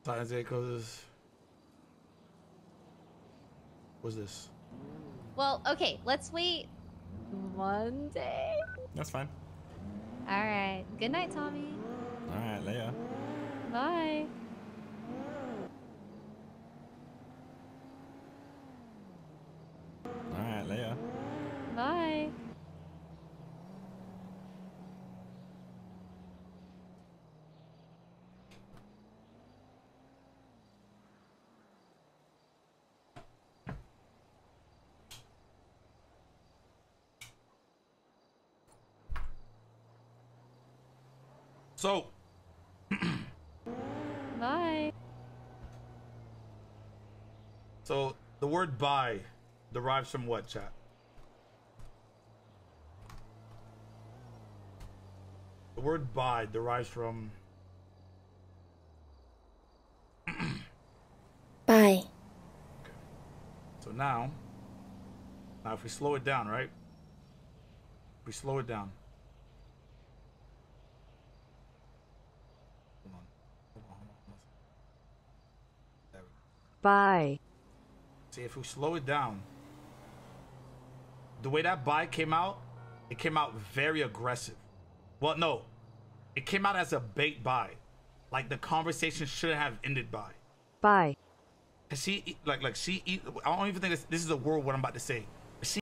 Silence echoes. What's this? Well, okay, let's wait Monday. That's fine. All right. Good night, Tommy. All right, Leia. Bye. All right, Leia. Bye. So. Bye. So the word "bye" derives from what, chat? The word "bye" derives from. Bye. So now if we slow it down, right? If we slow it down. Hold on. There we go. Bye. See, if we slow it down, the way that "bye" came out, it came out very aggressive. Well, no, it came out as a bait "bye," like the conversation should have ended "bye." Bye. Cause I don't even think this is a word what I'm about to say.